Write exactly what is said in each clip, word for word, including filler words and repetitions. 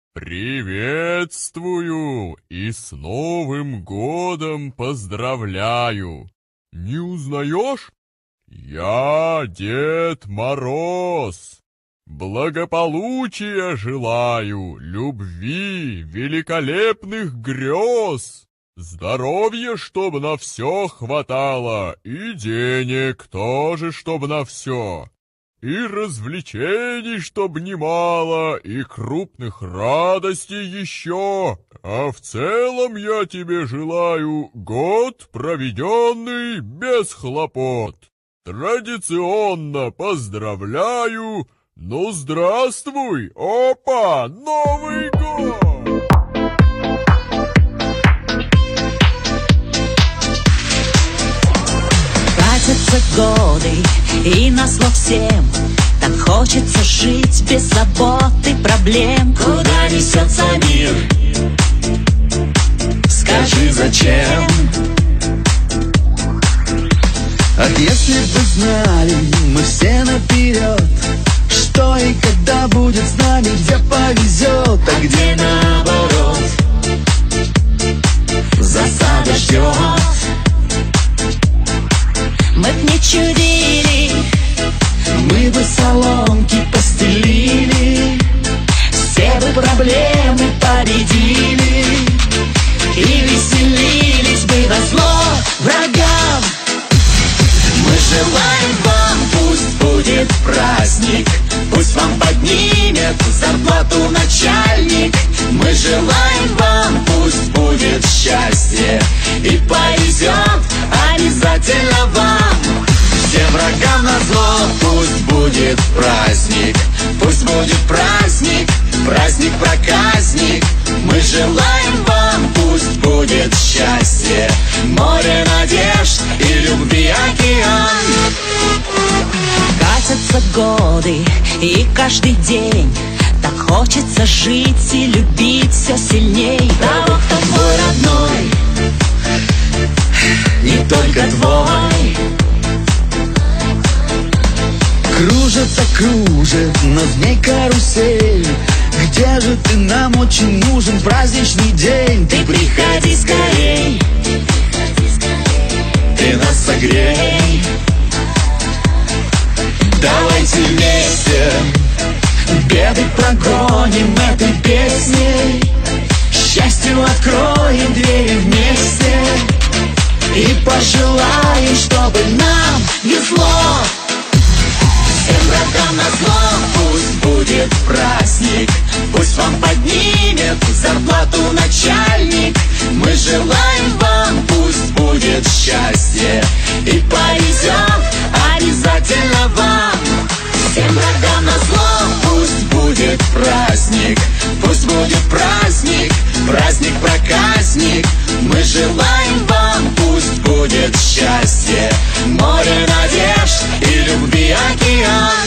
Приветствую и с Новым годом поздравляю. Не узнаешь? Я Дед Мороз. Благополучия желаю, любви, великолепных грез. Здоровья, чтоб на все хватало, и денег тоже, чтоб на все. И развлечений, чтоб немало, и крупных радостей еще. А в целом я тебе желаю год, проведенный без хлопот. Традиционно поздравляю. Ну, здравствуй, опа, Новый год! Катятся годы, и назло всем так хочется жить без забот и проблем. Куда несется мир? Скажи, зачем? Ах, если бы знали мы все наперед, что и когда будет с нами, где повезет, а где наоборот засада ждет. Мы б не чудили, мы бы соломки постелили, все бы проблемы победили и веселились бы назло врагам. Мы желаем вам, пусть будет праздник, пусть вам поднимет зарплату начальник. Мы желаем вам, пусть будет счастье и повезет обязательно вам. Всем врагам назло пусть будет праздник, пусть будет праздник, праздник-проказник. Мы желаем вам, пусть будет счастье, море надежд и любви океан. Катятся годы, и каждый день так хочется жить и любить все сильней того, кто твой родной, не только твой. Кружится, кружит на змей карусель. Где же ты, нам очень нужен праздничный день. Ты приходи скорей, ты нас согрей. Давайте вместе беды прогоним этой песней. Счастью откроем двери вместе и пожелаем, чтобы нам везло. Всем врагам назло пусть будет праздник, пусть вам поднимет зарплату начальник. Мы желаем вам, пусть будет счастье и повезет обязательно вам. Всем врагам назло пусть будет праздник, пусть будет праздник, праздник-проказник. Мы желаем вам, пусть будет счастье, море надежд и любви океан.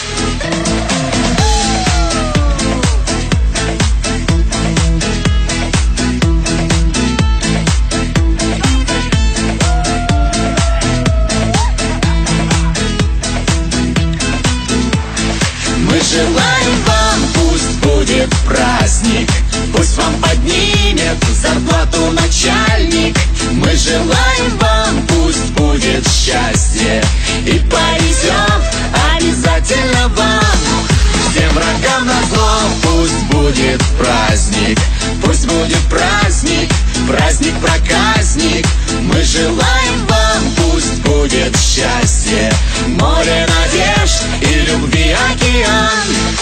Мы желаем вам, пусть будет праздник, пусть вам поднимет зарплату начальник. Мы желаем вам, пусть будет счастье и повезет обязательно вам. Всем врагам назло пусть будет праздник, пусть будет праздник, праздник-проказник. Мы желаем вам, пусть будет счастье, море надежд и любви океан.